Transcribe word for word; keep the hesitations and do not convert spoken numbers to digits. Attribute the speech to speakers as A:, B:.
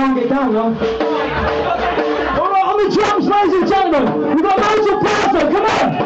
A: can't get down, though. All right, on the drums, ladies and gentlemen, we've got Nigel Parker, come on!